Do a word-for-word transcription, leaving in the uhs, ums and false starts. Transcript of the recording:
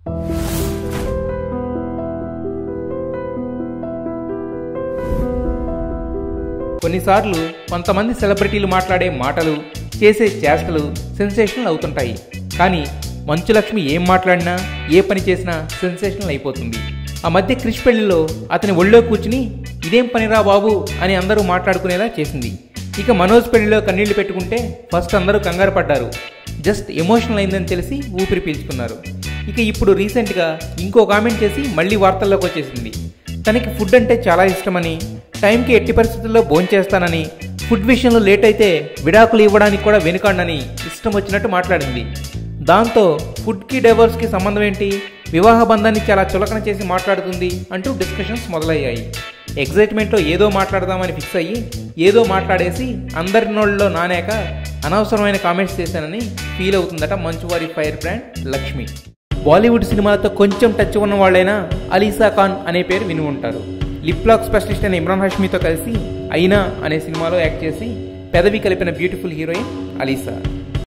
కొన్నిసార్లు కొంతమంది సెలబ్రిటీలు మాట్లాడే మాటలు, చేసే చేష్టలు సెన్సేషనల్ అవుతుంటాయి. కానీ మంచు లక్ష్మి ఏం మాట్లాడినా, ఏ పని చేసినా సెన్సేషనల్ అయిపోతుంది. ఆ మధ్య క్రిష్ పెళ్లిలో అతని ఒళ్ళో కూర్చుని ఇదేం పనిరా బాబు అని అందరూ మాట్లాడుకునేలా చేసింది. ఇక మనోజ్ పెళ్లిలో కన్నీళ్లు పెట్టుకుంటే ఫస్ట్ అందరూ కంగారు పడ్డారు. జస్ట్ ఎమోషనల్ అయిందని తెలిసి ఊపిరి పీల్చుకున్నారు. ఇక ఇప్పుడు రీసెంట్గా ఇంకో కామెంట్ చేసి మళ్ళీ వార్తల్లోకి వచ్చేసింది. తనకి ఫుడ్ అంటే చాలా ఇష్టమని, టైంకి ఎట్టి పరిస్థితుల్లో భోంచేస్తానని, ఫుడ్ విషయంలో లేట్ అయితే విడాకులు ఇవ్వడానికి కూడా వెనుకాడనని ఇష్టం వచ్చినట్టు మాట్లాడింది. దాంతో ఫుడ్కి డైవోర్స్కి సంబంధం ఏంటి, వివాహ బంధాన్ని చాలా చులకన చేసి మాట్లాడుతుంది అంటూ డిస్కషన్స్ మొదలయ్యాయి. ఎగ్జైట్మెంట్లో ఏదో మాట్లాడదామని ఫిక్స్ అయ్యి ఏదో మాట్లాడేసి అందరి నోళ్ళలో నానాక అనవసరమైన కామెంట్స్ చేశానని ఫీల్ అవుతుందట మంచువారి ఫైర్ బ్రాండ్ లక్ష్మి. బాలీవుడ్ సినిమాలతో కొంచెం టచ్ ఉన్న వాళ్ళైనా అలీసా ఖాన్ అనే పేరు విని ఉంటారు. లిప్ లాక్ స్పెషలిస్ట్ అయిన ఇమ్రాన్ హష్మీతో కలిసి అయినా అనే సినిమాలో యాక్ట్ చేసి పెదవి కలిపిన బ్యూటిఫుల్ హీరోయిన్ అలీసా.